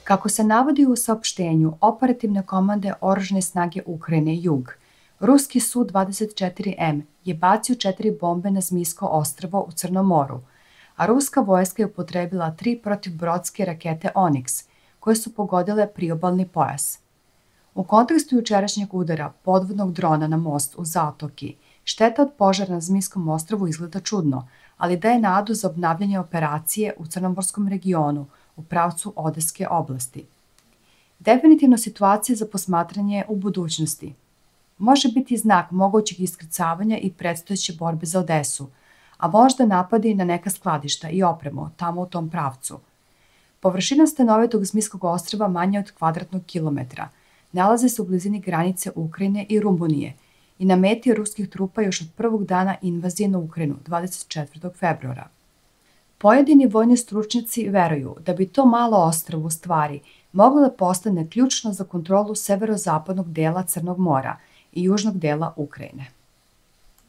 Kako se navodi u saopštenju Operativne komande Oružane snage Ukrajine Jug, ruski Su-24M je bacio 4 bombe na Zmijsko ostrvo u Crnom moru, a ruska vojska je upotrebila 3 protivbrodske rakete Oniks, koje su pogodile priobalni pojas. U kontekstu jučerašnjeg udara podvodnog drona na most u Zatoki, šteta od požara na Zmijskom ostrvu izgleda čudno, ali daje nadu za obnavljanje operacije u crnomorskom regionu u pravcu Odeske oblasti. Definitivno situacija za posmatranje u budućnosti. Može biti znak mogućeg iskrcavanja i predstojeće borbe za Odesu, a možda napadi na neka skladišta i opremu tamo u tom pravcu. Površina stanovitog Zmijskog ostrva manja od kvadratnog kilometra, nalaze se u blizini granice Ukrajine i Rumunije i na meti je ruskih trupa još od prvog dana invazije na Ukrajinu 24. februara. Pojedini vojni stručnjaci veruju da bi to malo ostrvo u stvari moglo da postane ključno za kontrolu severozapadnog dela Crnog mora i južnog dela Ukrajine.